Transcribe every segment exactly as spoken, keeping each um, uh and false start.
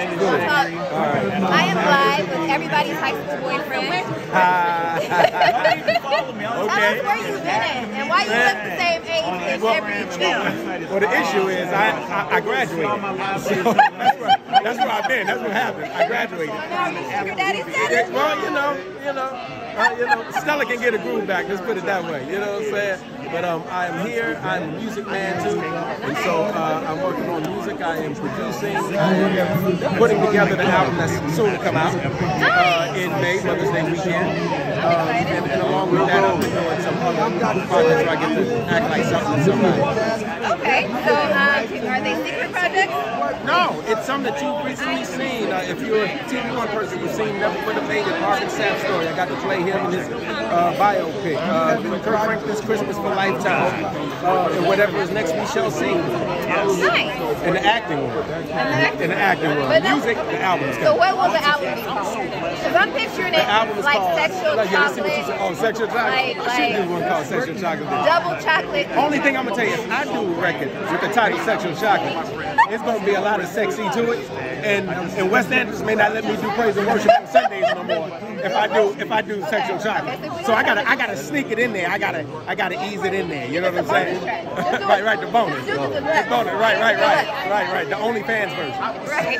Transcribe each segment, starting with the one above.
Good. All right. I am live with everybody's high school boyfriend. Uh, Tell us where you've been at and why you look the same age as every child. Well, the issue is I I, I graduated. So that's where that's where I've been. That's what happened. I graduated. Sugar daddy status? Well, you know, you know, uh, you know, Stella can get a groove back. Let's put it that way. You know what I'm saying? But um, I am here. I'm a music man too, and so uh, I'm working on music. I am producing. I am putting together the album that's soon to come out uh, in May, Mother's Day weekend. Uh, and, and along with that, I've been doing some other projects where I get to act like something to somebody. Okay, so um, are they secret projects? No, it's something that you've recently seen. Uh, if you're a T V One person, you've seen Never Would Have Made It, Marvin Sapp's story. I got to play him in his uh, biopic. Uh, Kirk Franklin's Christmas for Lifetime. Uh, and whatever is next, we shall see. Nice. In the acting world. In the acting world. Music, the album is So coming. what will the album be called? Because I'm picturing it like called, sexual like, yeah, chocolate. Oh, sexual chocolate? Like, I should like do one called Sexual Chocolate. double chocolate. Only thing I'm going to tell you is I do a record with the title Sexual Chocolate. It's going to be a lot of sexy to it. And and West Andrews may not let me do praise and worship on Sundays no more if I do if I do Sexual Chocolate. So I gotta I gotta sneak it in there. I gotta I gotta ease it in there. You know what I'm saying? Right, right, the bonus. The bonus. Right, right, right, right, right. The OnlyFans version. Right.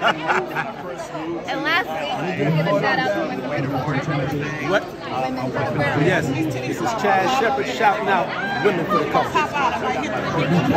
And lastly, can you give a shout out to Women's Culture? What? Yes, this is Chad Shepard shouting out Women for the Culture.